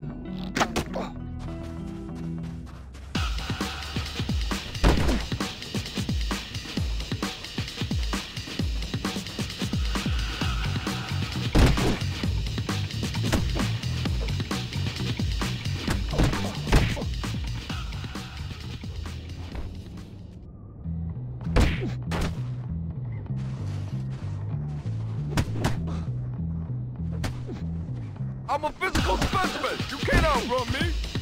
I'm a physical specimen! You can't outrun me!